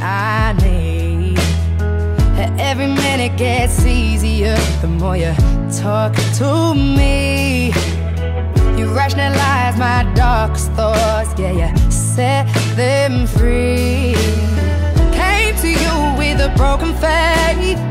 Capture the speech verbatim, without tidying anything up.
I need. Every minute gets easier the more you talk to me. You rationalize my darkest thoughts, yeah, you set them free. Came to you with a broken faith,